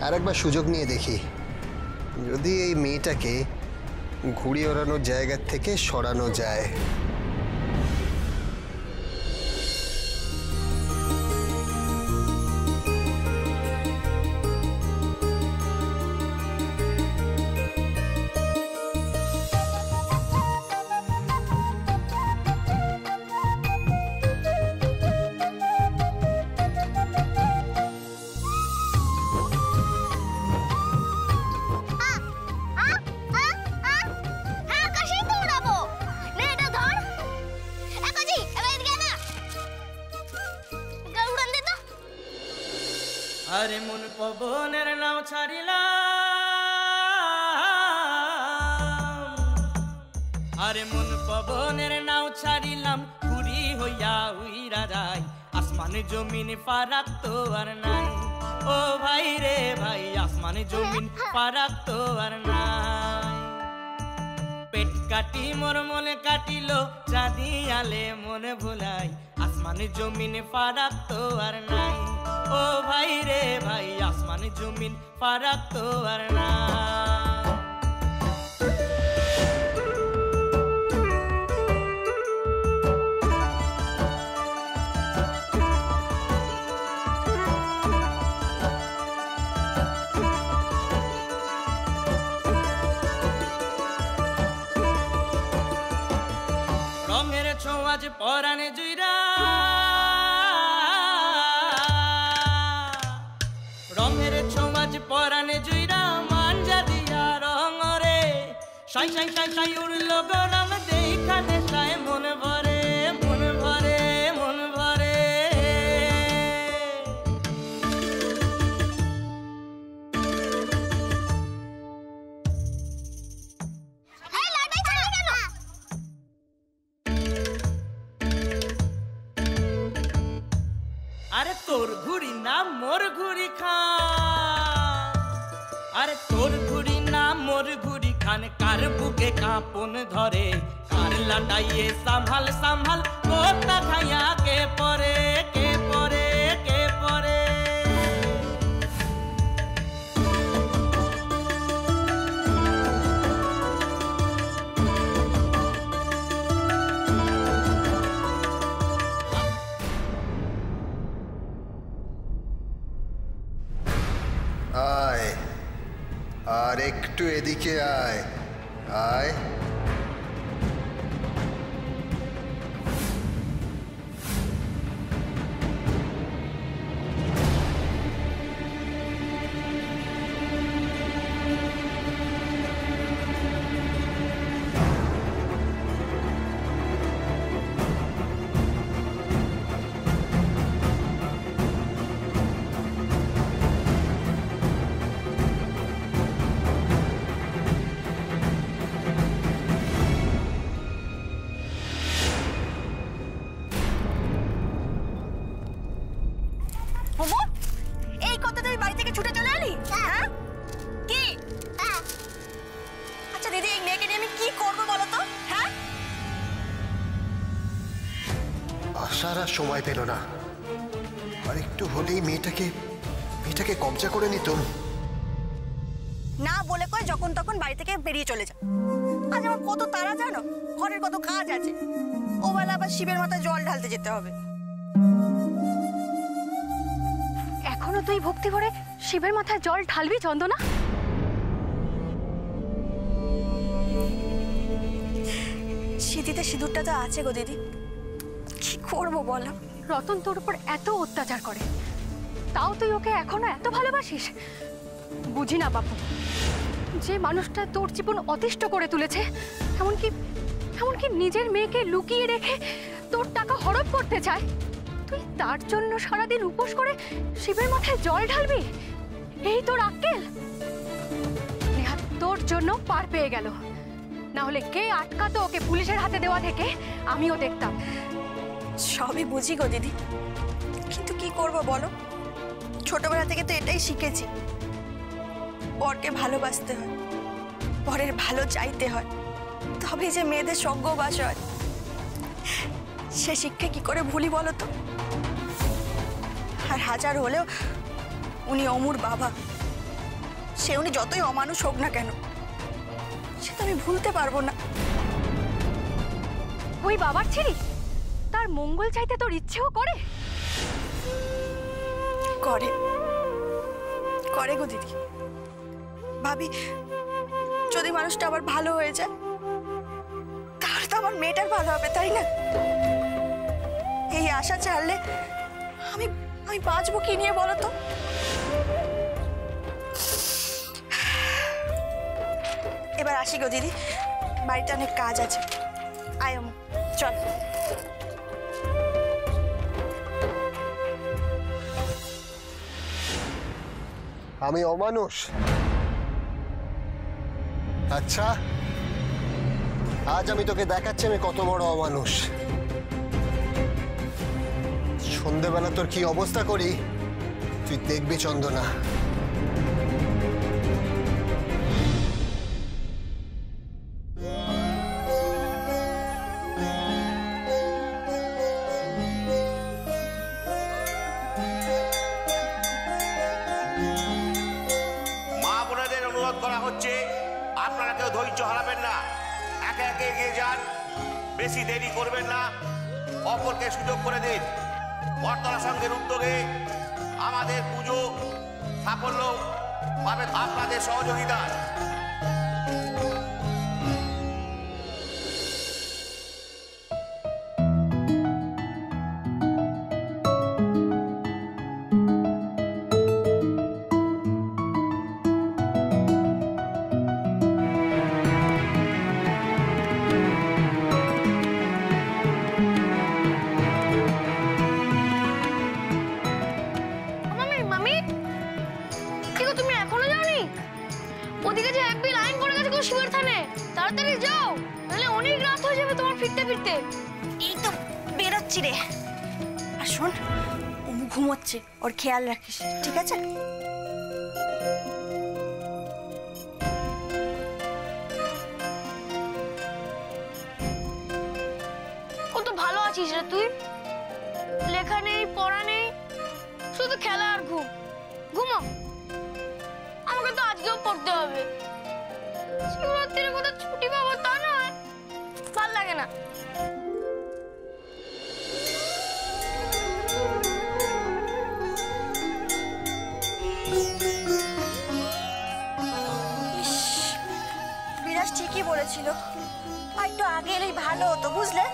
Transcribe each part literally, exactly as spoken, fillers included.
আর একবার সুযোগ নিয়ে দেখি যদি এই মেয়েটাকে ঘুড়ি ওড়ানোর জায়গা থেকে সরানো যায়। আরে মন পবনের নাও ছাড়িলাম, আরে মন পবনের নাও ছাড়িলাম, ঘুরি হইয়া উইরা যাই, আসমান জমিন ফারাক তো আর নাই। ও ভাই রে ভাই, আসমান জমিন ফারাক তো আর নাই। পেট কাটি মোর মনে কাটিল, চাঁদি আলে মনে ভুলাই, আসমান জমিন ফারাক তো আর নাই। ও ভাই রে ভাই, আসমান জমিন ফারাক তো আর না। রঙের ছোঁয়াজ পরাণে জুইরা, রঙের ছোঁয়াজ পরাণে জুইরা, মাঞ্জা দিয়া রঙরে সাই সাই সাই সাই উড়লো গরম, দেখানে সাই মন ভরে মন ভরে মন ভরে। আরে তোর ঘুড়ি না মোর ঘুড়ি খান, আরে তোর ঘুড়ি না মোর ঘুড়ি খান, কার বুকে কাঁপন ধরে, কার লাটাইয়ে সামহাল সামহাল, কোথা খাইয়া কে পরে কে পরে কে পরে। আয়, আর একটু এদিকে আয় আয়। সারা সময় পেল না, আর একটু হলেই মেয়েটাকে মেয়েটাকে কবজা করে নিতাম। না বলে কয় যখন তখন বাড়ি থেকে বেরিয়ে চলে যা। আজ আমার কত তাড়া জানো, ঘরের কত কাজ আছে, ও বেলা আবার শিবের মাথায় জল ঢালতে যেতে হবে। এখনো তুই ভক্তি করে শিবের মাথায় জল ঢালবি চন্দনা? সিঁথিতে সিঁদুরটা তো আছে গো দিদি, কি করবো বলো? রতন তোর উপর এত অত্যাচার করে, তাও তুই ওকে এখনো এত ভালোবাসিস? বুঝি না বাপু, যে মানুষটা তোর জীবন অতিষ্ঠ করে তুলেছে, এমনকি এমনকি নিজের মেয়েকে লুকিয়ে রেখে তোর টাকা হড়প করতে চায়, তুই তার জন্য সারাদিন উপোস করে শিবের মাথায় জল ঢালবি? এই তোর আক্কেল? নেহাত তোর জন্য পার পেয়ে গেল, না হলে কে আটকাতো ওকে পুলিশের হাতে দেওয়া থেকে আমিও দেখতাম। সবই বুঝি গো দিদি, কিন্তু কি করবো বলো, ছোটবেলা থেকে তো এটাই শিখেছি, পরকে ভালোবাসতে হয়, পরের ভালো চাইতে হয়, তবেই যে মেয়েদের সঙ্গবাস হয়। সে শিক্ষা কি করে ভুলি বলো তো? আর হাজার হলেও উনি অমুর বাবা, সে উনি যতই অমানুষ হোক না কেন, সেটা আমি ভুলতে পারবো না। ওই বাবার ছেলে তার মঙ্গল চাইতে তোর ইচ্ছেও করে করে করে গো দিদি। ভাবি যদি মানুষটা আবার ভালো হয়ে যায় তাহলে তো আমার মেয়েটার ভালো হবে, তাই না? এই আশা ছাড়লে আমি আমি বাঁচবো কি নিয়ে বলো তো? এবার আসি গো দিদি, বাড়িতে অনেক কাজ আছে। আয় অমু, চল। আমি অমানুষ? আচ্ছা, আজ আমি তোকে দেখাচ্ছি আমি কত বড় অমানুষ। সন্ধেবেলা তোর কি অবস্থা করি তুই দেখবি চন্দনা। আপনারা কেউ ধৈর্য হারাবেন না, একে একে এগিয়ে যান, বেশি দেরি করবেন না, অপরকে সুযোগ করে দিন। বর্তলা সংঘের উদ্যোগে আমাদের পুজো সাফল্য পাবে আপনাদের সহযোগিতা। ঘুমোচ্ছে, ওর খেয়াল রাখিস, ঠিক আছে? কত ভালো আছিস রে তুই, লেখা নেই পড়া নেই, শুধু খেলা আর ঘুম। ঘুমো, আমাকে তো আজকেও পড়তে হবে। শিবরাত্রির কথা ছুটি পাবো তা নয়, ভাল লাগে না। ঠিকই বলেছিল, আর একটু আগে এলেই ভালো হতো, বুঝলে?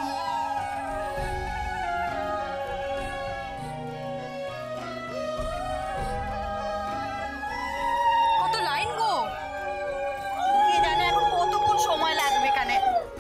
কত লাইন গো, কে জানে এখন কতক্ষণ সময় লাগবে এখানে।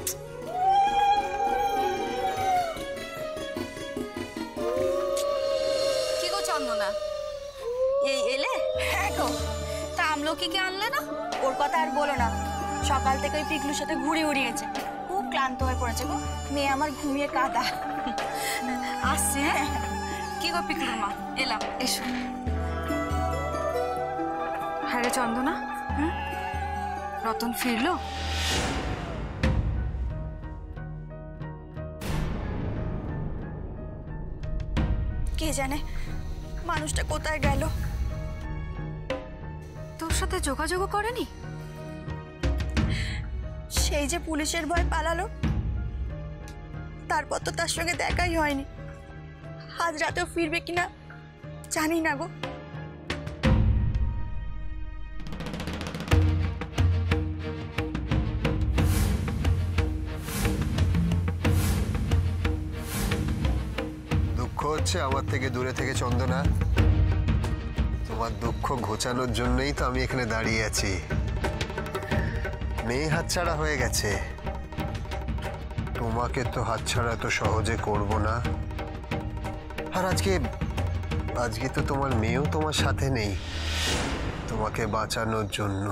কি গো চন্দনা, এই এলে? হ্যাঁ গো, তা আমলকিকে আনলে না? ওর কথা আর বলো না, সকাল থেকে ওই পিকলুর সাথে ঘুরে উড়িয়েছে, খুব ক্লান্ত হয়ে পড়েছে গো। মেয়ে আমার ঘুমিয়ে কাদা। আসছে। হ্যাঁ, কি গো পিকলুর মা, এলাম, এসো। হ্যাঁ রে চন্দনা, রতন ফিরলো? কে জানে মানুষটা কোথায় গেল। তোর সাথে যোগাযোগ করেনি? সেই যে পুলিশের ভয় পালালো, তারপর তো তার সঙ্গে দেখাই হয়নি। আজ রাতেও ফিরবে কিনা জানি না গো। দুঃখ হচ্ছে আমার থেকে দূরে থেকে চন্দনা, তোমার দুঃখ ঘোচানোর জন্যই তো আমি এখানে দাঁড়িয়ে আছি। মেয়ে হাতছাড়া হয়ে গেছে, তোমাকে তো হাতছাড়া এত সহজে করব না। আর আজকে আজকে তো তোমার মেয়েও তোমার সাথে নেই তোমাকে বাঁচানোর জন্য।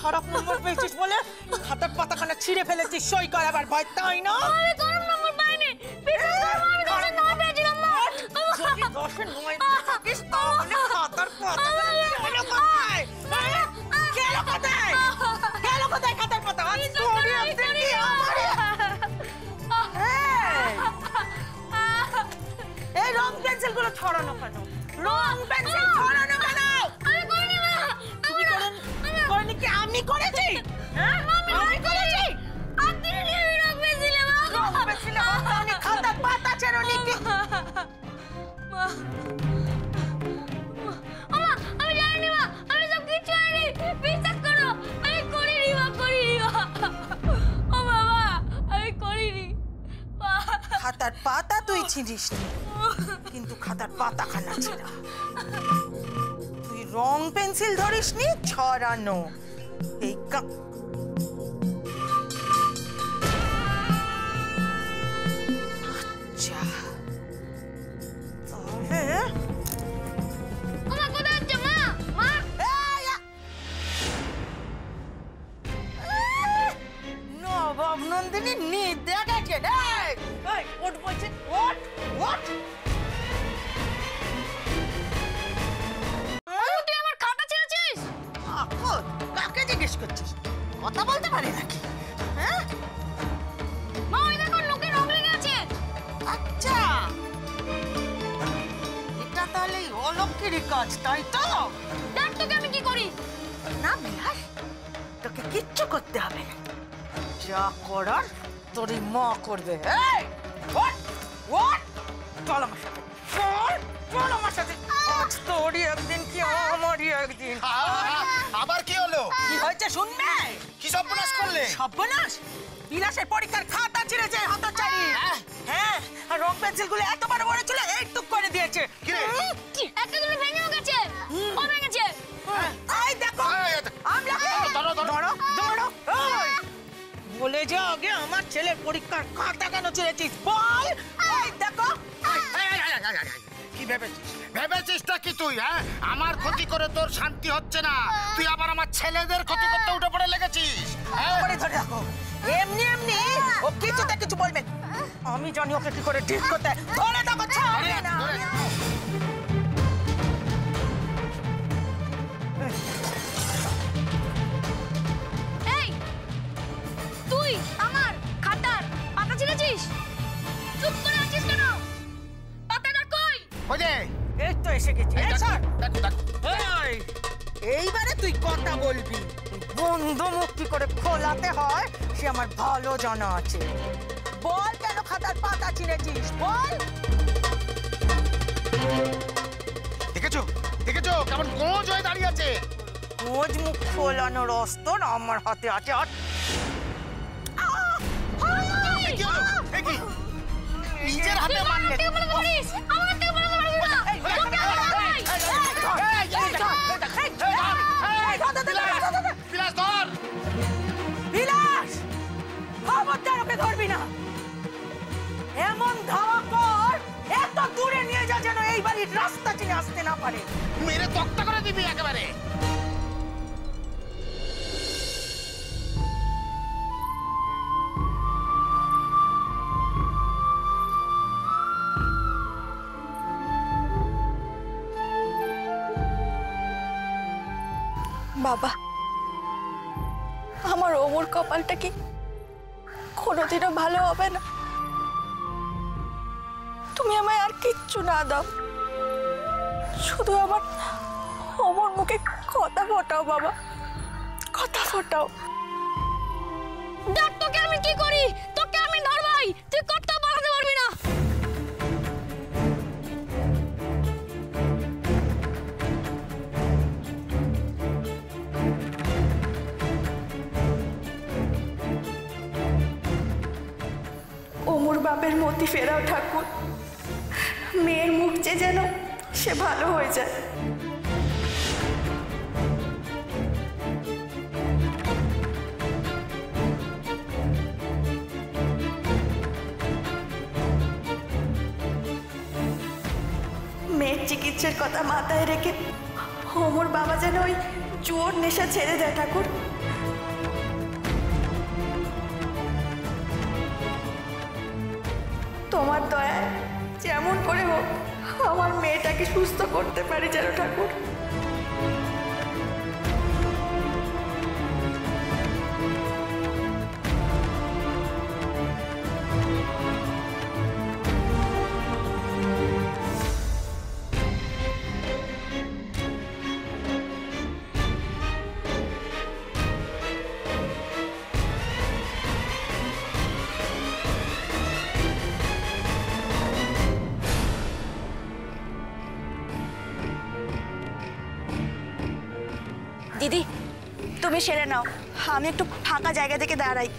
খারাপ নম্বর পেয়েছিস বলে খাতার পাতাখানা ছিঁড়ে ফেলেছিস সই করাবার ভয়, তাই না? আমি খারাপ নম্বর পাইনি, বিশ্বাস করো আমি দশের নয় পেয়েছিলাম মা। যদি দশের নয় পেয়েছিস তাহলে খাতার পাতাখানা গেল কোথায়? গেল কোথায়? গেল কোথায় খাতার পাতা? আজ তোরে একদিন কি আমারে? এই রং পেন্সিল গুলো ছড়ানো কেন? রং পেন্সিল ছড়ানো কেন? আমি করিনি মা। তুমি করেন করেনি কি আমি করেছি? হ্যাঁ আমি করেছি। আপনি নিয়ে রং পেন্সিলে মা। রং পেন্সিলে আমি খাতার পাতা ছেড়নি কি? মা আমা আমি জানি মা, আমি সব কিছু জানি, বিশ্বাস করো আমি করিনি মা, করিনি মা। ও বাবা আমি করিনি মা। খাতার পাতা তুই ছিঁড়িস কিন্তু খাতার পাতাখানা ছিঁড়া। তুই রং পেন্সিল ধরিস নি, ছড়ানো। এই কা আচ্ছা তাহলে আমা কোথায় যাচ্ছে মা? মা নবাব নন্দিনী নিতে গেছে রে। এই ওঠ বলছে, ওঠ ওঠ। তুই আমার খাতা ছেড়েছিস? এখন কাকে জিজ্ঞেস করছিস? কথা বলতে পারে নাকি? হ্যাঁ মা ওই দেখো লোকে রং লেগে আছে। আচ্ছা এটা তাহলে অলক্ষীরই কাজ, তাই তো? দেখ তোকে আমি কি করি। না বিলাস, তোকে কিচ্ছু করতে হবে না, যা করার তোর মা করবে। এই ওঠ ওঠ, চল আমার সাথে, চল চল আমার সাথে। আজ তোরই একদিন কি আমারই একদিন। আবার কি হলো? কি হয়েছে শুনবে? কি সর্বনাশ করলে? সর্বনাশ? বিলাসের পরীক্ষার খাতা ছিঁড়েছে হতচারী। হ্যাঁ আর রং পেন্সিল গুলো এত বড় বড় ছিল এইটুক করে দিয়েছে। কি রে? একটা দুটো ভেঙেও গেছে, ও ভেঙেছে। এই দেখো আমলাকি, ধরো, ধরো। ধরো ধরো। এই বলে যা আগে আমার ছেলের পরীক্ষার খাতা কেন ছিঁড়েছিস বল। এই দেখো কি ভেবেছিস? ভেবেছিসটা কি তুই? হ্যাঁ আমার ক্ষতি করে তোর শান্তি হচ্ছে না, তুই আবার আমার ছেলেদের ক্ষতি করতে উঠে পড়ে লেগেছিস। ধরে ধরে রাখো, এমনি এমনি ও কিছুতে কিছু বলবে। আমি জানি ওকে কি করে ঠিক করতে। ধরে দেখো, ছাড়বে না। এই তুই আমার খাতার পাতা ছিঁড়েছিস? চুপ করে আছিস কেন? পাতাটা কই? ওই যে এই তো এসে গেছি। এই সর। দেখো দেখো এই, এইবারে তুই কথা বলবি। বন্ধ মুখ কি করে খোলাতে হয় সে আমার ভালো জানা আছে। বল কেন খাতার পাতা ছিঁড়েছিস বল। দেখেছো দেখেছো কেমন গোঁজ হয়ে দাঁড়িয়ে আছে? খোঁজ মুখ খোলানোর অস্ত্র আমার হাতে আছে। আর এ কি হলো? এ কি? নিজের হাতে মারলে? আমার থেকে বড় বড় না। বিলাস ধর। বিলাস খবরদার ওকে ধরবি না। এমন ধাওয়া কর এত দূরে নিয়ে যা যেন এই বাড়ির রাস্তা চিনে আসতে না পারে। মেরে তক্তা করে দিবি একেবারে। বাবা, আমার ওমর কপালটা কি কোনোদিনও ভালো হবে না? তুমি আমায় আর কিচ্ছু না দাও, শুধু আমার ওমর মুখে কথা ফোটাও বাবা, কথা ফোটাও। দেখ তোকে আমি কি করি, তোকে আমি ধরবাই, তুই কথা বলাতে পারবি না। ওমর বাপের মতি ফেরাও ঠাকুর, মেয়ের মুখ যে যেন সে ভালো হয়ে যায়। মেয়ের চিকিৎসার কথা মাথায় রেখে ওমর বাবা যেন ওই জোর নেশা ছেড়ে দেয় ঠাকুর। তোমার দয়ায় যেমন করে হোক আমার মেয়েটাকে সুস্থ করতে পারি যেন ঠাকুর। দিদি তুমি সেরে নাও, আমি একটু ফাঁকা জায়গা থেকে দাঁড়াই।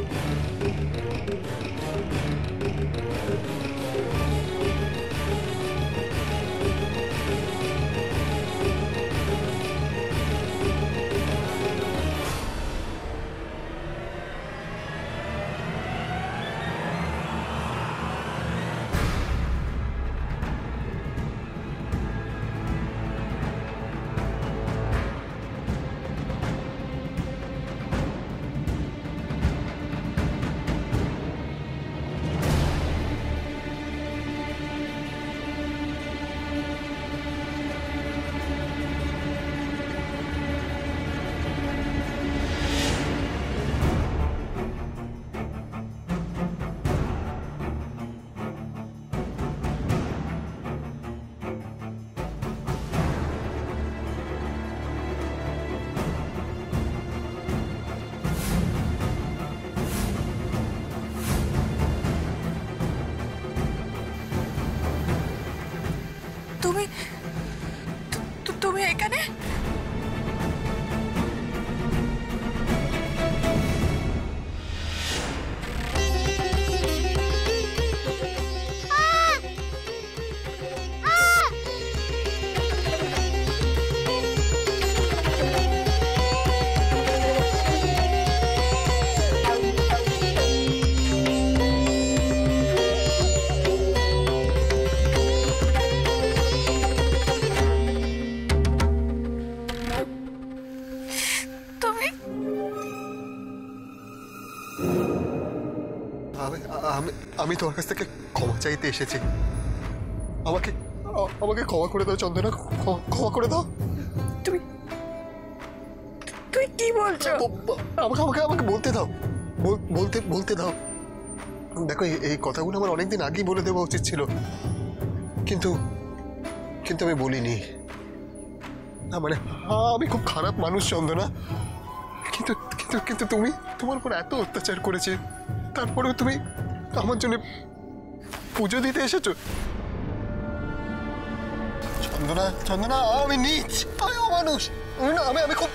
তুমি তুমি এখানে? আমি তোমার কাছ থেকে ক্ষমা চাইতে এসেছি। আমাকে আমাকে ক্ষমা করে দাও চন্দনা, ক্ষমা করে দাও। তুমি তুই কি বলছো? আমাকে আমাকে আমাকে বলতে দাও, বলতে বলতে দাও। দেখো এই কথাগুলো আমার অনেকদিন আগেই বলে দেওয়া উচিত ছিল, কিন্তু কিন্তু আমি বলিনি। না মানে আমি খুব খারাপ মানুষ চন্দনা, কিন্তু কিন্তু কিন্তু তুমি তোমার উপর এত অত্যাচার করেছে, তারপরেও তুমি আমার জন্য পুজো দিতে এসেছো। চন্দনা চন্দনা আমি নীচ, আমি অমানুষ, আমি আমি খুব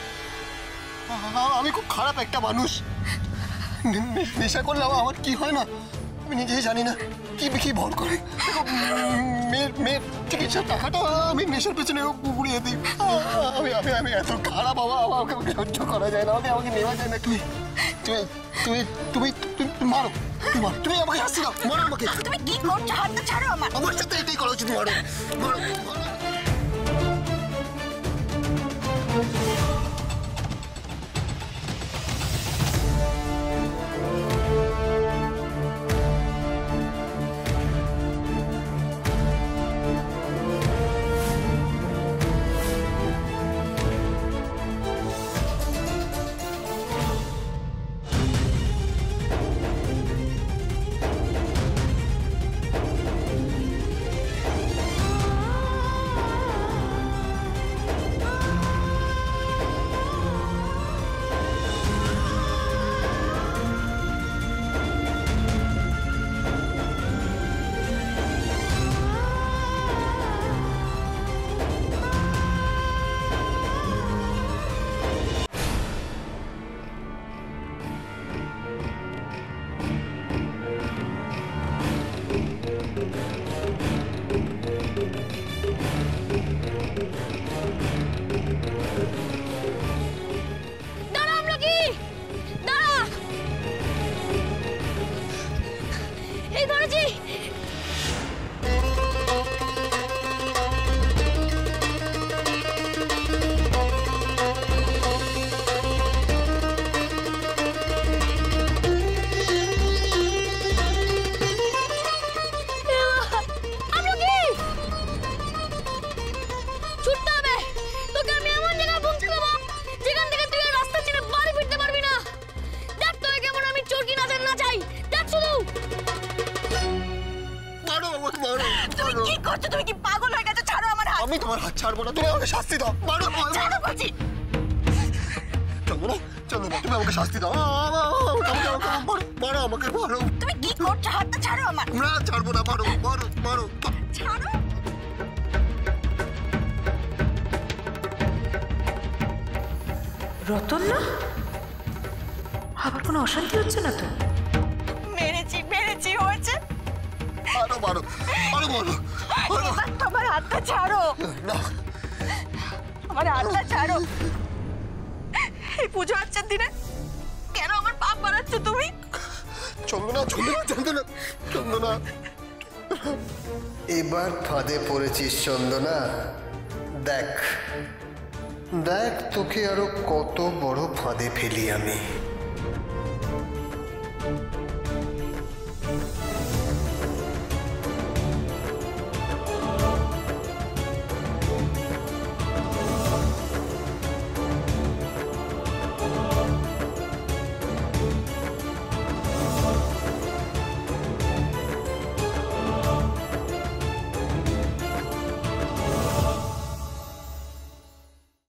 আমি খুব খারাপ একটা মানুষ। নেশা করলে আমার কি হয় না আমি নিজেই জানি না, কি কি ভর করে। মেয়ের মেয়ের চিকিৎসার টাকাটা আমি নেশার পেছনে উড়িয়ে দিই। আমি আমি আমি এত খারাপ বাবা, আমাকে আমাকে সহ্য করা যায় না, আমাকে আমাকে নেওয়া যায় না। তুমি তুমি তুমি তুমি তুমি মারো, তুমি মারো, তুমি আমাকে হাসি দাও, মারো আমাকে। তুমি কি করছো? হাতটা ছাড়ো আমার। আমার সাথে এটাই করা উচিত, মারো মারো মারো। তুমি কি করছো? তুমি কি পাগল হয়ে গেছো? ছাড়ো আমার হাত। আমি তোমার হাত ছাড়বো না, তুমি আমাকে শাস্তি দাও। মারো, ছাড়ো বলছি। চন্দনা, চন্দনা, তুমি আমাকে শাস্তি দাও। আমাকে আমাকে মারো, আমাকে মারো। তুমি কি করছো? হাতটা ছাড়ো আমার। না, ছাড়বো না, মারো, মারো, মারো। ছাড়ো। রতন না? আবার কোনো অশান্তি হচ্ছে না তো? মেরেছি মেরেছি হয়েছে। মারো, মারো, মারো, মারো, মারো। তোমার হাতটা ছাড়ো। না, আমার হাতটা ছাড়ো। এই পুজো আচ্ছার দিনে কেন আমার পাপ বাড়াচ্ছ তুমি? চন্দনা, চন্দনা, চন্দনা, চন্দনা। এবার ফাঁদে পড়েছিস চন্দনা। দেখ দেখ তোকে আরো কত বড় ফাঁদে ফেলি আমি।